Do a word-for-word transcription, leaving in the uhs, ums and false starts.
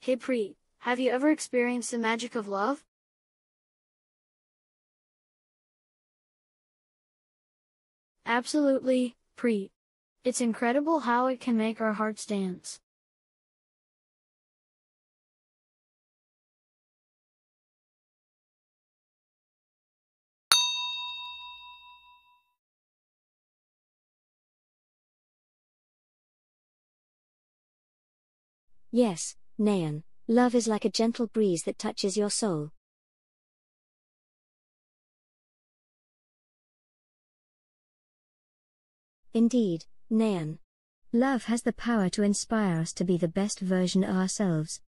Hey Preet, have you ever experienced the magic of love? Absolutely, Preet. It's incredible how it can make our hearts dance. Yes, Nayan, love is like a gentle breeze that touches your soul. Indeed, Nayan. Love has the power to inspire us to be the best version of ourselves.